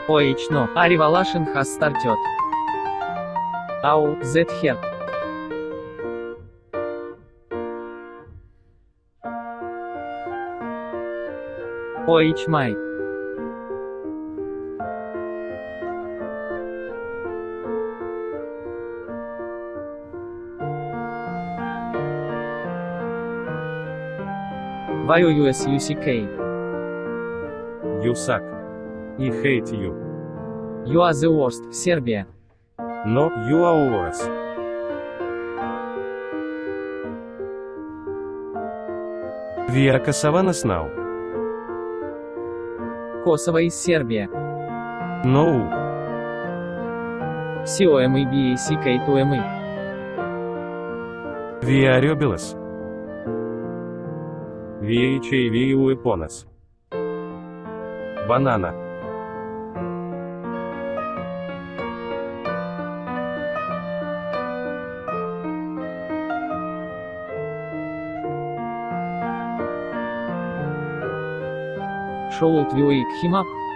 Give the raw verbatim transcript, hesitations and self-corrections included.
Oich no, Arivalashin has started. Au, that hurt. Oich my. Why U S U C K? You suck. I hate you. You are the worst, Serbia. No, you are worse. We are Kosovanos now. Kosovo is Serbia. No. C O M E B A C K to M E. We are Riobilas. V H A V U Eponas. Banana. Should we wake him up?